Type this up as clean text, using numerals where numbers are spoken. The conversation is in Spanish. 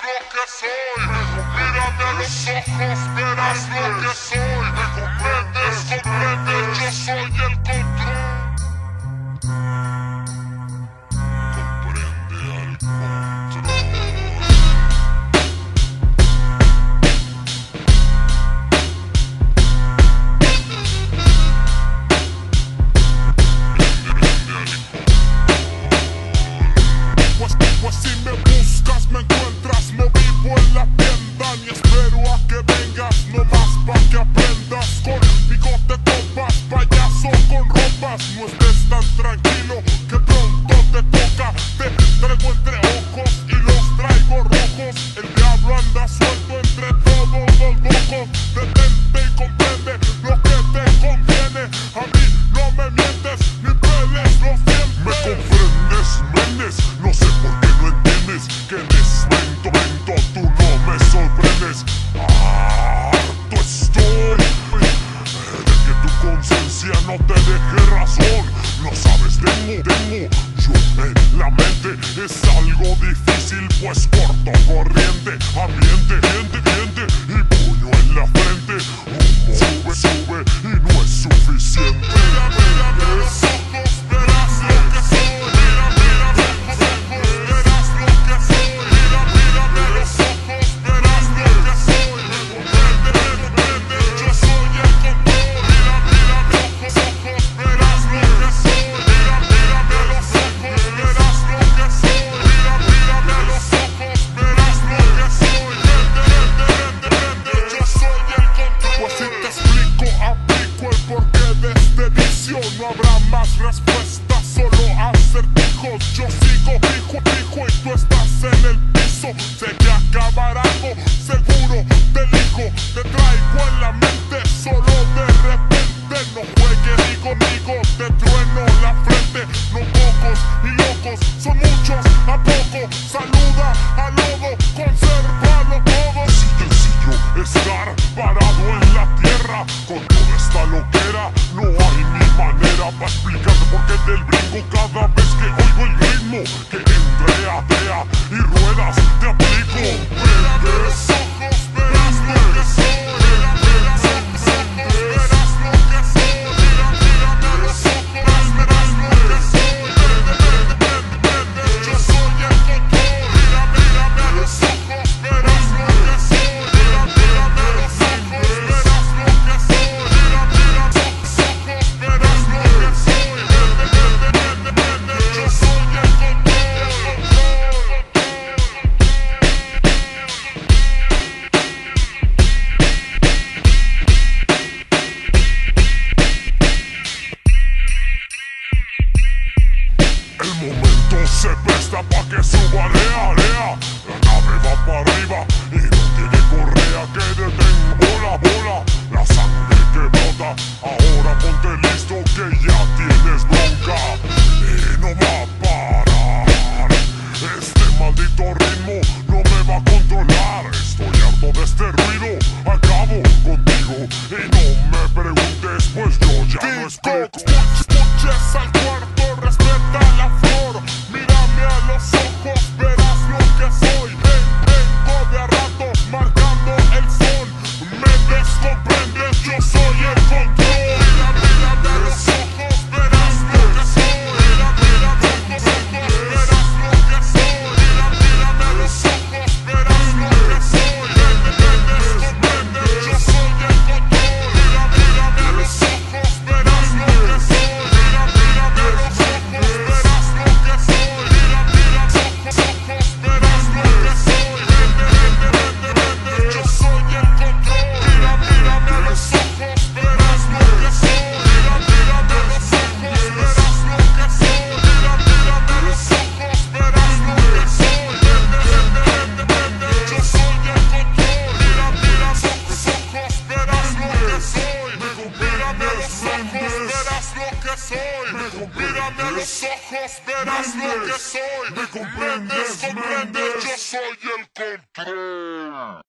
lo que soy. Mírame a los ojos, verás lo que soy. Me comprendes, comprendes, yo soy el control. Comprende al control. Pues si me buscas me encuentras, no vivo en la tienda ni espero a que vengas, no más pa' que aprendas. Conmigo te topas, payaso con ropas, no estés tan tranquilo que pronto te toca. Te traigo entre ojos y los traigo rojos, el diablo anda suelto entre todos los locos. Detente y comprende lo que te conviene, a mí no me mientes ni peles los dientes. Me comprendes, Méndez, no sé por qué no entiendes que en este momento tú no me sorprendes. Harto estoy de que tu conciencia no te deje razón. No sabes, tengo yo en la mente. Es algo difícil pues corto corriente, ambiente, diente y puño en la frente. Humo sube y no es suficiente. Mírame a los ojos, verás lo que soy. Mírame a los ojos, verás lo que soy. Mírame a los ojos, verás lo que soy. Comprende, yo soy el control. Mírame a los ojos, verás lo que soy. Mírame a los ojos, verás lo que soy. Mírame a los ojos, verás lo que soy. Yo soy el control. Pues si te explico, aplico el porqué de este vicio. No habrá más respuestas, solo acertijos. Yo sigo fijo y tú estás en el piso. Sé que acabará algo, seguro te elijo. Te traigo en la mente, solo de repente. No juegues conmigo, te trueno la frente. No pocos y locos, son muchos a poco. Saluda al lobo, consérvalo todo. Sencillo estar parado en la tierra con toda esta loquera. No hay ni manera para explicarte por qué del brinco cada vez que oigo el ritmo. Que entre adea y ruedas te aplico. Mírame a los ojos, verás lo que soy. Mírame a los ojos, verás lo que soy. Mírame a los ojos, verás lo que soy. Yo soy el control. Mírame a los ojos, verás lo que soy. Mírame a los ojos, verás lo que soy. Mírame a los ojos, verás lo que soy. Yo soy el control. El momento se presta pa' que suba rea. La nave va para arriba y no tiene correa que detenga bola. La sangre que brota, ahora ponte listo que ya tienes bronca. Y no va a parar, este maldito ritmo no me va a controlar. Estoy harto de este ruido, acabo contigo. Y no me preguntes pues yo ya no explico. Escuches al cuarto, respeta la flor. Mírame a los ojos, verás lo que soy. Vengo de a rato marcando el son. Me descomprendes, yo soy el control. Mírame a los ojos, verás lo que soy. Mírame a los ojos, verás lo que soy. Mírame a los ojos, verás lo que soy. Me descomprendes, yo soy el control. Mírame a los ojos, verás lo que soy. Mírame a los ojos, verás lo que soy. Mírame a los ojos, verás lo que soy. Yo soy el control. Mírame a los ojos, verás lo que soy. Mírame a los ojos, verás lo que soy. Mírame a los ojos, verás lo que soy. Yo soy el control. Mírame a los ojos, verás lo que soy. Mírame a los ojos, verás lo que soy. Mírame a los ojos, verás lo que soy. ¿Me comprendes? Yo soy el control.